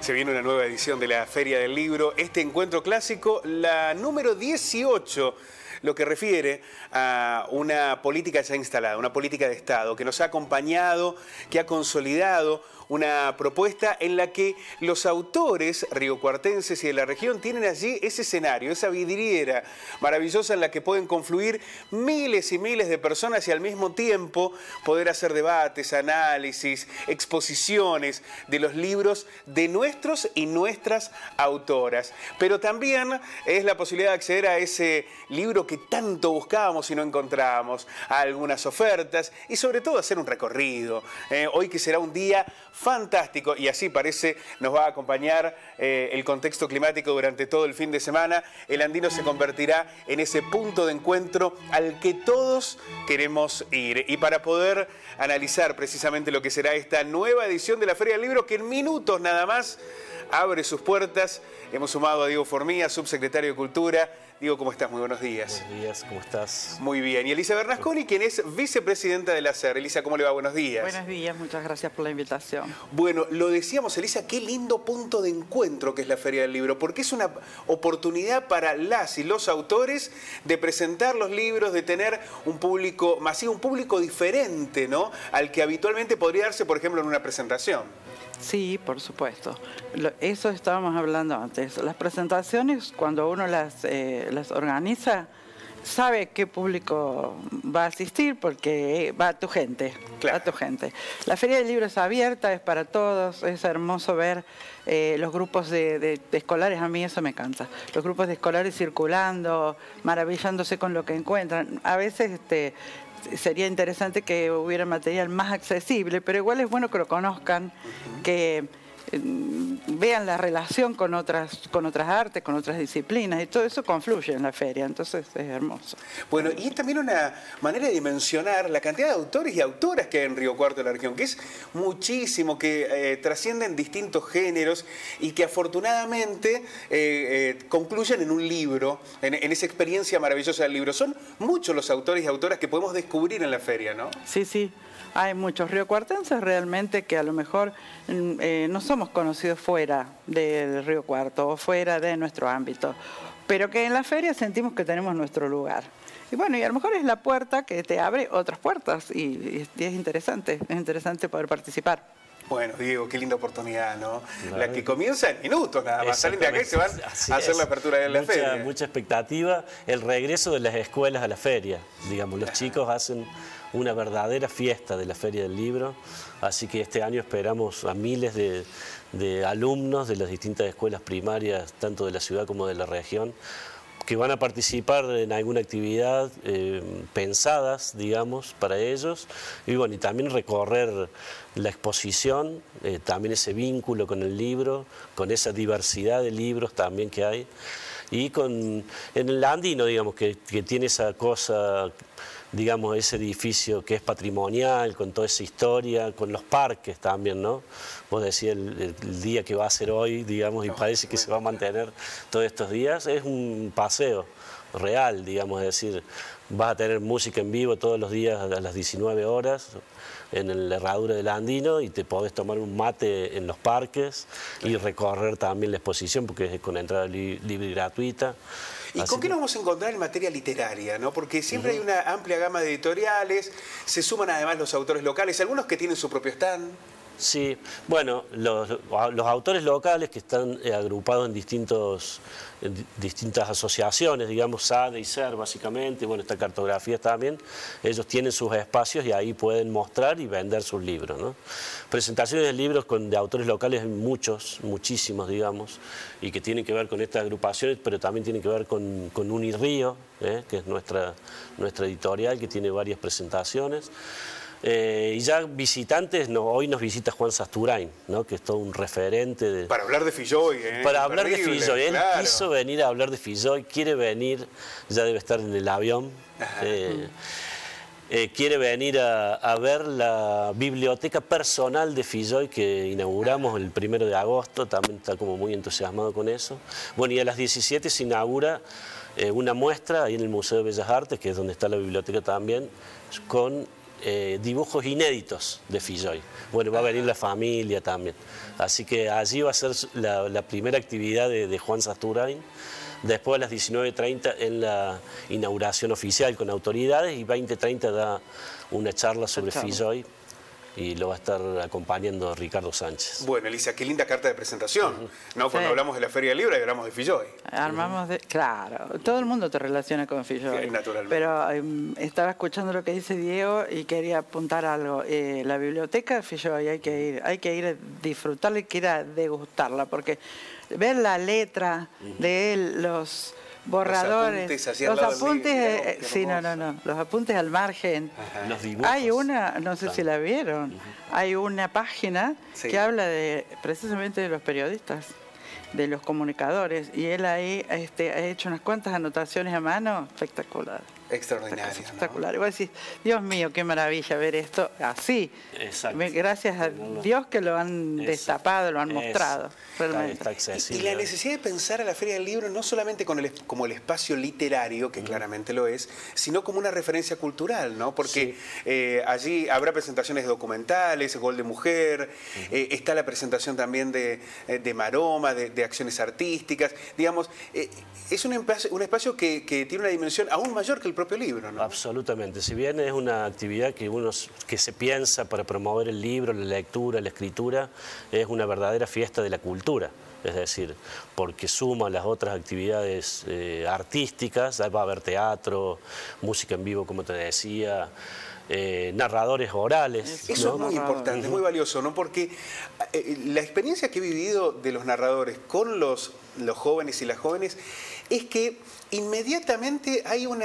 Se viene una nueva edición de la Feria del Libro. Este encuentro clásico, la número 18, lo que refiere a una política ya instalada, una política de Estado que nos ha acompañado, que ha consolidado una propuesta en la que los autores riocuartenses y de la región tienen allí ese escenario, esa vidriera maravillosa en la que pueden confluir miles y miles de personas y al mismo tiempo poder hacer debates, análisis, exposiciones de los libros de nuestros y nuestras autoras. Pero también es la posibilidad de acceder a ese libro que tanto buscábamos y no encontrábamos, a algunas ofertas y sobre todo hacer un recorrido. Hoy que será un día fantástico y así parece nos va a acompañar el contexto climático durante todo el fin de semana. El Andino se convertirá en ese punto de encuentro al que todos queremos ir. Y para poder analizar precisamente lo que será esta nueva edición de la Feria del Libro, que en minutos nada más abre sus puertas, hemos sumado a Diego Formía, subsecretario de Cultura. Diego, ¿cómo estás? Muy buenos días. Buenos días, ¿cómo estás? Muy bien. Y Elisa Bernasconi, quien es vicepresidenta de la SER. Elisa, ¿cómo le va? Buenos días. Buenos días, muchas gracias por la invitación. Bueno, lo decíamos, Elisa, qué lindo punto de encuentro que es la Feria del Libro, porque es una oportunidad para las y los autores de presentar los libros, de tener un público masivo, un público diferente, ¿no?, al que habitualmente podría darse, por ejemplo, en una presentación. Sí, por supuesto. Eso estábamos hablando antes. Las presentaciones, cuando uno las organiza, sabe qué público va a asistir porque va a tu gente. Claro. A tu gente. La Feria del Libro es abierta, es para todos, es hermoso ver los grupos de escolares, a mí eso me cansa. Los grupos de escolares circulando, maravillándose con lo que encuentran. A veces sería interesante que hubiera material más accesible, pero igual es bueno que lo conozcan, que vean la relación con otras artes, con otras disciplinas, y todo eso confluye en la feria, entonces es hermoso. Bueno, y es también una manera de dimensionar la cantidad de autores y autoras que hay en Río Cuarto de la región, que es muchísimo, que trascienden distintos géneros y que afortunadamente concluyen en un libro, en esa experiencia maravillosa del libro. Son muchos los autores y autoras que podemos descubrir en la feria, ¿no? Sí, sí. Hay muchos riocuartenses realmente que a lo mejor no somos conocidos fuera del Río Cuarto o fuera de nuestro ámbito, pero que en la feria sentimos que tenemos nuestro lugar. Y bueno, y a lo mejor es la puerta que te abre otras puertas y es interesante poder participar. Bueno, Diego, qué linda oportunidad, ¿no? La que comienza en minutos nada más. Salen de acá y se van a hacer la apertura de la feria. Mucha expectativa. El regreso de las escuelas a la feria. Digamos, los chicos hacen una verdadera fiesta de la Feria del Libro. Así que este año esperamos a miles de alumnos de las distintas escuelas primarias, tanto de la ciudad como de la región, que van a participar en alguna actividad pensadas, digamos, para ellos, y bueno, y también recorrer la exposición, también ese vínculo con el libro, con esa diversidad de libros también que hay, y en el Andino, digamos, que tiene esa cosa, digamos, ese edificio que es patrimonial, con toda esa historia, con los parques también, ¿no? Vos decías el día que va a ser hoy, digamos, y parece que se va a mantener todos estos días, es un paseo real, digamos, es decir, vas a tener música en vivo todos los días a las 19 horas en la herradura del Andino y te podés tomar un mate en los parques y recorrer también la exposición porque es con entrada libre y gratuita. ¿Y con qué nos vamos a encontrar en materia literaria, ¿no? Porque siempre hay una amplia gama de editoriales, se suman además los autores locales, algunos que tienen su propio stand. Sí, bueno, los autores locales que están agrupados en distintas asociaciones, digamos, SADE y SER básicamente, bueno, esta cartografía también, ellos tienen sus espacios y ahí pueden mostrar y vender sus libros, ¿no? Presentaciones de libros de autores locales hay muchísimos, digamos, y que tienen que ver con estas agrupaciones, pero también tienen que ver con Unirío, que es nuestra editorial, que tiene varias presentaciones. Y ya visitantes, hoy nos visita Juan Sasturain, ¿no?, que es todo un referente. Para hablar de Filloy, Para hablar de Filloy. Él quiso venir a hablar de Filloy, quiere venir, ya debe estar en el avión, quiere venir a ver la biblioteca personal de Filloy que inauguramos el 1 de agosto, también está como muy entusiasmado con eso. Bueno, y a las 17 se inaugura una muestra ahí en el Museo de Bellas Artes, que es donde está la biblioteca también, con dibujos inéditos de Filloy. Bueno, va a venir la familia también. Así que allí va a ser la primera actividad de Juan Sasturain. Después a las 19:30 en la inauguración oficial con autoridades y 20:30 da una charla sobre Filloy y lo va a estar acompañando Ricardo Sánchez. Bueno, Elisa, qué linda carta de presentación, ¿no? Cuando hablamos de la Feria del Libro, hablamos de Filloy. Armamos claro, todo el mundo te relaciona con Filloy. Naturalmente. Pero estaba escuchando lo que dice Diego y quería apuntar algo. La biblioteca de Filloy hay que ir a disfrutarla, hay que ir a degustarla, porque ver la letra de él, los borradores, los apuntes, sí, no, los apuntes al margen. Los dibujos. Hay una, no sé si la vieron, hay una página que habla precisamente de los periodistas, de los comunicadores, y él ahí ha hecho unas cuantas anotaciones a mano, espectacular. Extraordinario. Espectacular. Y vos decís, Dios mío, qué maravilla ver esto así. Exacto. Gracias a Dios que lo han destapado, lo han mostrado. Realmente. Está accesible. Y la necesidad de pensar a la Feria del Libro no solamente como el espacio literario, que claramente lo es, sino como una referencia cultural, ¿no? Porque allí habrá presentaciones documentales, Gol de Mujer, está la presentación también de Maroma, de acciones artísticas. Digamos, es un espacio que tiene una dimensión aún mayor que el propio libro, ¿no? Absolutamente. Si bien es una actividad que se piensa para promover el libro, la lectura, la escritura, es una verdadera fiesta de la cultura. Es decir, porque suma las otras actividades artísticas, va a haber teatro, música en vivo, como te decía, narradores orales. Eso, ¿no? es muy importante, es muy valioso, ¿no? Porque la experiencia que he vivido de los narradores con los jóvenes y las jóvenes es que inmediatamente hay un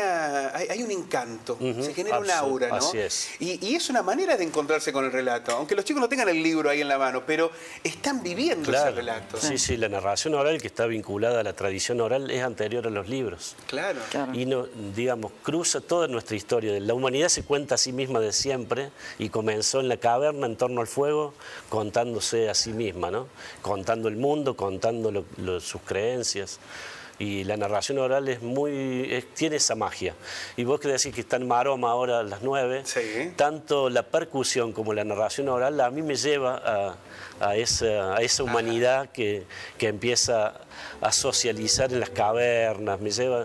encanto, se genera un aura, ¿no? Así es. Y es una manera de encontrarse con el relato, aunque los chicos no tengan el libro ahí en la mano, pero están viviendo ese relato. Sí, la narración oral, que está vinculada a la tradición oral, es anterior a los libros. Claro. Y digamos, cruza toda nuestra historia. La humanidad se cuenta a sí misma de siempre y comenzó en la caverna, en torno al fuego, contándose a sí misma, ¿no? Contando el mundo, contando sus creencias. Y la narración oral tiene esa magia. Y vos que decís que está en Maroma ahora a las 9, tanto la percusión como la narración oral a mí me lleva a esa humanidad que empieza a socializar en las cavernas,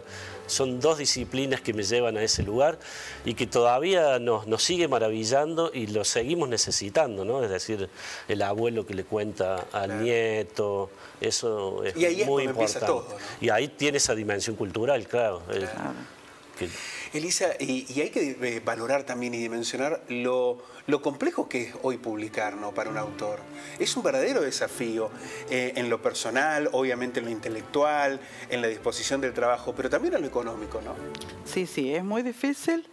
son dos disciplinas que me llevan a ese lugar y que todavía nos sigue maravillando y lo seguimos necesitando, ¿no? Es decir, el abuelo que le cuenta al nieto, eso es muy importante. Todo, ¿no? Y ahí tiene esa dimensión cultural, claro. Elisa, y hay que valorar también y dimensionar lo complejo que es hoy publicar, ¿no? Para un autor. Es un verdadero desafío en lo personal, obviamente en lo intelectual, en la disposición del trabajo, pero también en lo económico, ¿no? Sí, es muy difícil.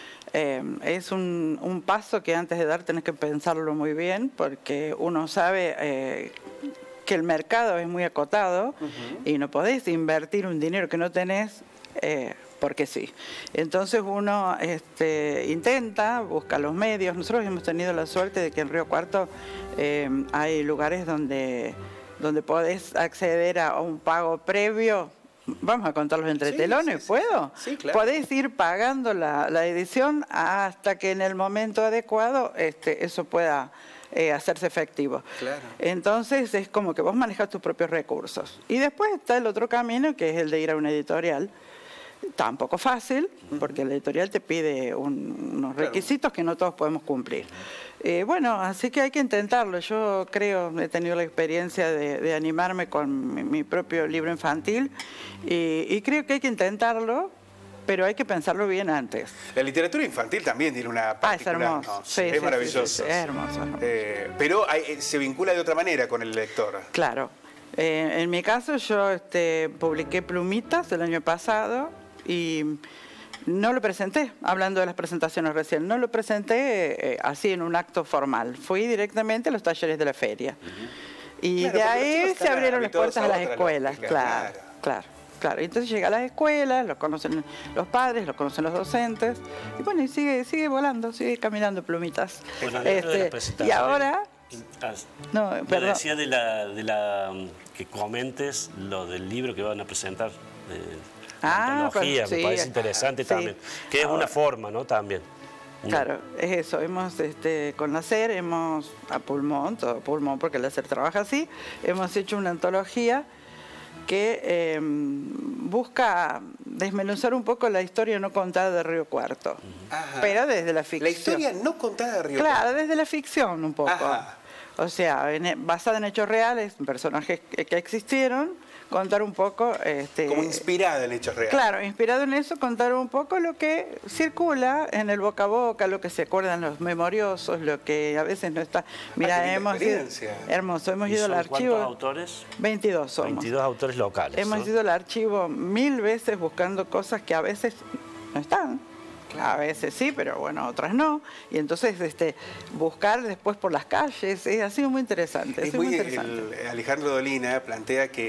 Es un paso que antes de dar tenés que pensarlo muy bien, porque uno sabe que el mercado es muy acotado y no podés invertir un dinero que no tenés porque sí. Entonces uno intenta, busca los medios. Nosotros hemos tenido la suerte de que en Río Cuarto hay lugares donde podés acceder a un pago previo. Vamos a contarlos entre telones, ¿puedo? Sí, claro. Podés ir pagando la edición hasta que en el momento adecuado eso pueda hacerse efectivo. Claro. Entonces es como que vos manejas tus propios recursos. Y después está el otro camino, que es el de ir a una editorial. Tampoco fácil, porque la editorial te pide unos requisitos que no todos podemos cumplir. Bueno, así que hay que intentarlo. Yo he tenido la experiencia de animarme con mi propio libro infantil y creo que hay que intentarlo, pero hay que pensarlo bien antes. La literatura infantil también tiene una particular... es hermoso. ¿no? Es maravilloso. Sí, es hermoso. Pero se vincula de otra manera con el lector. Claro. En mi caso yo publiqué Plumitas el año pasado y no lo presenté, hablando de las presentaciones recién, no lo presenté así en un acto formal. Fui directamente a los talleres de la feria. Y de ahí se abrieron las puertas a las escuelas. Claro. Entonces llega a las escuelas, los conocen los padres, los conocen los docentes, y bueno, y sigue volando, sigue caminando Plumitas. Bueno, y ahora... No, perdón. Decía que comentes lo del libro que van a presentar. Antología, me parece interesante también, que es una forma, ¿no? También. Claro, es eso. Hemos, con la SER, hemos, a pulmón, todo pulmón, porque la SER trabaja así, hemos hecho una antología que busca desmenuzar un poco la historia no contada de Río Cuarto, pero desde la ficción. La historia no contada de Río Cuarto. Claro, Cuarto. desde la ficción un poco. Ajá. O sea, basada en hechos reales, personajes que existieron, contar un poco... como inspirada en hechos reales. Claro, inspirado en eso, contar un poco lo que circula en el boca a boca, lo que se acuerdan los memoriosos, lo que a veces no está... Mira, hemos ido, hermoso, hemos ido al archivo... ¿Cuántos autores? 22 somos. 22 autores locales. Hemos ido al archivo 1000 veces buscando cosas que a veces no están. A veces sí, pero bueno, otras no. Y entonces buscar después por las calles, ha sido muy interesante. Muy interesante. Alejandro Dolina plantea que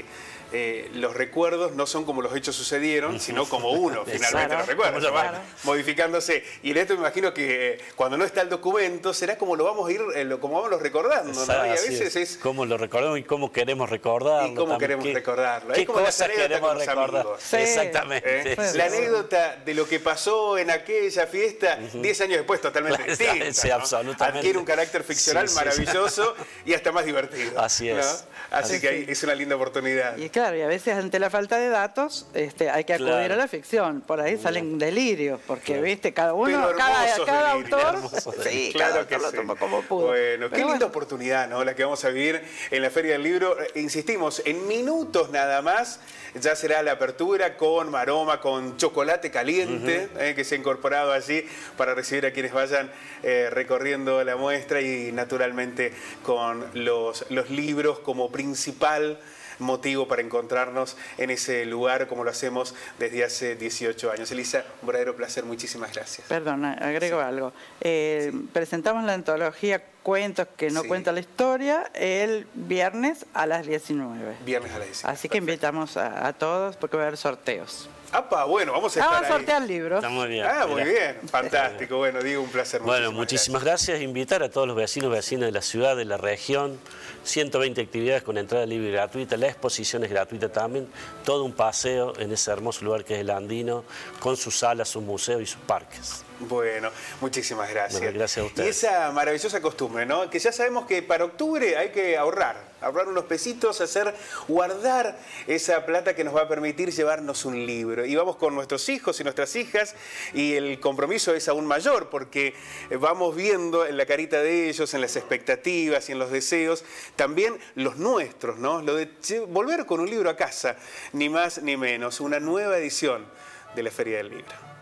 los recuerdos no son como los hechos sucedieron, sino como uno finalmente los recuerda. Claro. Modificándose. Y en esto me imagino que cuando no está el documento será como lo vamos a ir, como vamos recordando, ¿no? Y a veces es cómo lo recordamos y cómo queremos recordarlo. Y cómo queremos recordarlo. ¿Qué cosas queremos recordar? Sí. Exactamente. La anécdota de lo que pasó en aquella fiesta 10 años después totalmente distinta. Sí, absolutamente. Adquiere un carácter ficcional maravilloso y hasta más divertido. Así es. ¿No? Así que es una linda oportunidad. Y claro, y a veces ante la falta de datos hay que acudir a la ficción. Por ahí salen delirios, porque viste, cada uno, cada autor, sí, claro, cada autor lo tomó como pudo. Bueno, qué linda oportunidad, ¿no? La que vamos a vivir en la Feria del Libro. Insistimos, en minutos nada más ya será la apertura con maroma, con chocolate caliente, que se ha incorporado allí para recibir a quienes vayan recorriendo la muestra y naturalmente con los libros como principal motivo para encontrarnos en ese lugar como lo hacemos desde hace 18 años. Elisa, un verdadero placer, muchísimas gracias. Perdona, agrego algo. Presentamos la antología Cuentos que no cuenta la historia el viernes a las 19. Viernes a las 19. Así que invitamos a todos porque va a haber sorteos. ¡Apa! Bueno, vamos a estar vamos a sortear libros. Está muy bien. Muy bien. Fantástico. Bueno, Diego, un placer. Bueno, muchísimas gracias. Invitar a todos los vecinos y vecinas de la ciudad, de la región. 120 actividades con entrada libre y gratuita. La exposición es gratuita también. Todo un paseo en ese hermoso lugar que es el Andino, con sus salas, sus museos y sus parques. Bueno, muchísimas gracias. Bueno, gracias a ustedes. Y esa maravillosa costumbre, ¿no? Que ya sabemos que para octubre hay que ahorrar unos pesitos, guardar esa plata que nos va a permitir llevarnos un libro. Y vamos con nuestros hijos y nuestras hijas y el compromiso es aún mayor porque vamos viendo en la carita de ellos, en las expectativas y en los deseos, también los nuestros, ¿no? Lo de volver con un libro a casa, ni más ni menos, una nueva edición de la Feria del Libro.